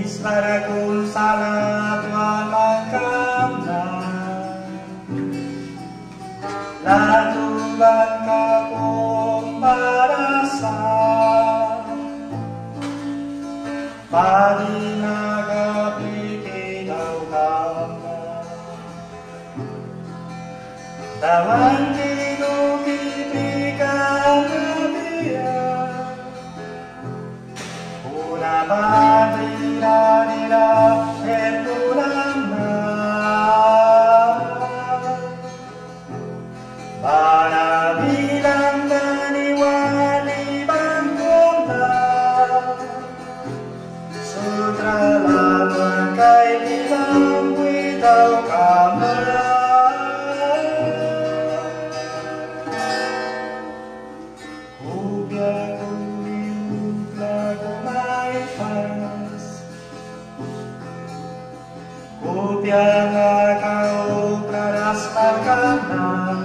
Isbarakum salat wa makamna Latuban kakong marasa Parinagapikitaw kama Tawan kinukitikan nabiya Una patrina nila etulama Panabilang naniwali bangkota Sutra laban kay bilang witaw kama Kubya kumiupla kumaipas Kubya nga kau praras magkanan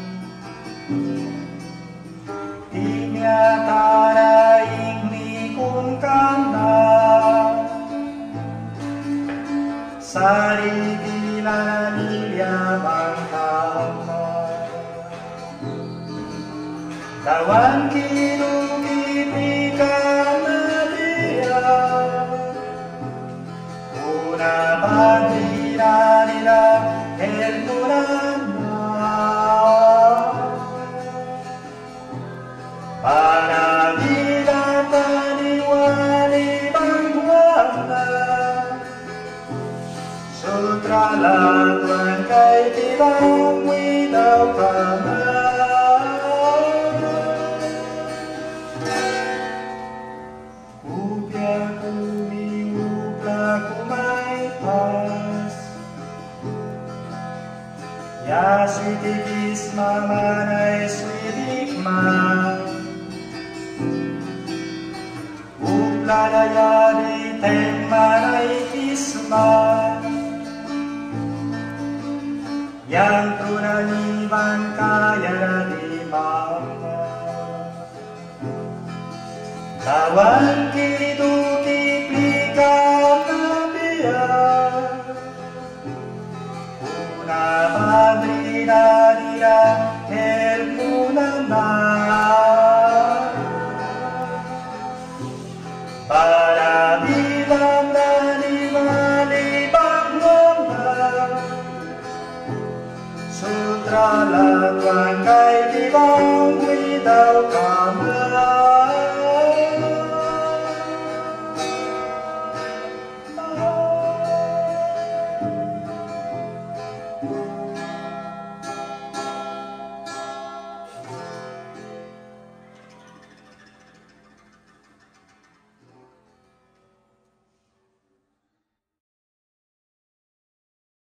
Tinyatara inglikon ka na Sarigila niliyabang kama Tawan kinukitikan na diya Una bandira nila elmunan Panabilang taniwali bangwana Sutra latuan kay bilang witaw kama Kubya kumiupla kumaipas Ya switikis mamanay switikman Upladaya di tengmanay kisman Yang tunaniban kaya di mama Tawan kitukiplikan nabiya Una padrina nila elmunana Para bilang naniwali bangkota Sutra latuan kay bilang witaw kama